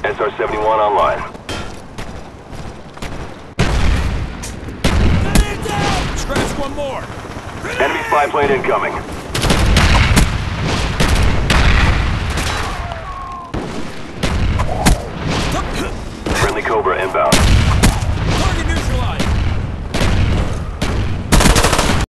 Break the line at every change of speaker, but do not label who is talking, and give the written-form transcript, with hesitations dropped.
SR-71 online.
Scratch one more.
Enemy spy plane incoming. Friendly Cobra inbound.